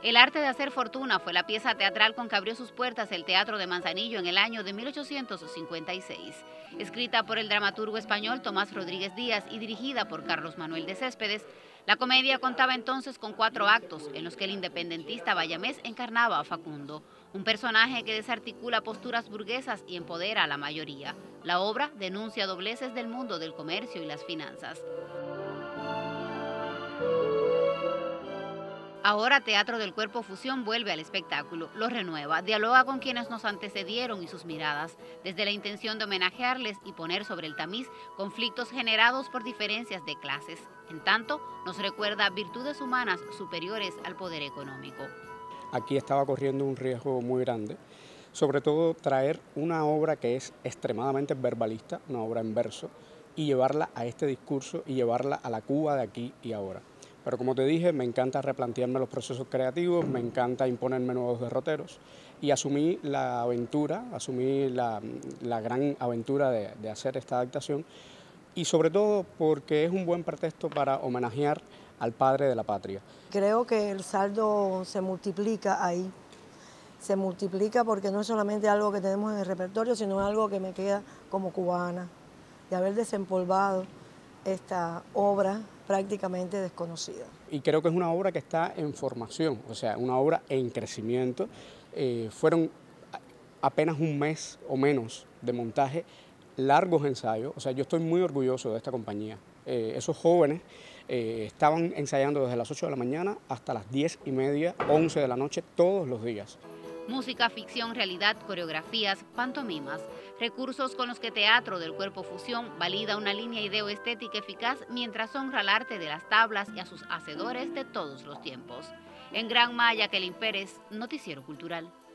El arte de hacer fortuna fue la pieza teatral con que abrió sus puertas el Teatro de Manzanillo en el año de 1856. Escrita por el dramaturgo español Tomás Rodríguez Díaz y dirigida por Carlos Manuel de Céspedes, la comedia contaba entonces con 4 actos en los que el independentista bayamés encarnaba a Facundo, un personaje que desarticula posturas burguesas y empodera a la mayoría. La obra denuncia dobleces del mundo del comercio y las finanzas. Ahora Teatro del Cuerpo Fusión vuelve al espectáculo, lo renueva, dialoga con quienes nos antecedieron y sus miradas, desde la intención de homenajearles y poner sobre el tamiz conflictos generados por diferencias de clases. En tanto, nos recuerda virtudes humanas superiores al poder económico. Aquí estaba corriendo un riesgo muy grande, sobre todo traer una obra que es extremadamente verbalista, una obra en verso, y llevarla a este discurso y llevarla a la Cuba de aquí y ahora. Pero como te dije, me encanta replantearme los procesos creativos, me encanta imponerme nuevos derroteros y asumí la aventura, asumí la gran aventura de hacer esta adaptación y sobre todo porque es un buen pretexto para homenajear al padre de la patria. Creo que el saldo se multiplica ahí, se multiplica porque no es solamente algo que tenemos en el repertorio, sino algo que me queda como cubana, de haber desempolvado esta obra prácticamente desconocida. Y creo que es una obra que está en formación, o sea, una obra en crecimiento. Fueron apenas un mes o menos de montaje, largos ensayos, o sea, yo estoy muy orgulloso de esta compañía. Esos jóvenes estaban ensayando desde las 8 de la mañana hasta las 10:30, 11 de la noche, todos los días. Música, ficción, realidad, coreografías, pantomimas, recursos con los que Teatro del Cuerpo Fusión valida una línea ideoestética eficaz mientras honra el arte de las tablas y a sus hacedores de todos los tiempos. En Gran Maya, Kelin Pérez, Noticiero Cultural.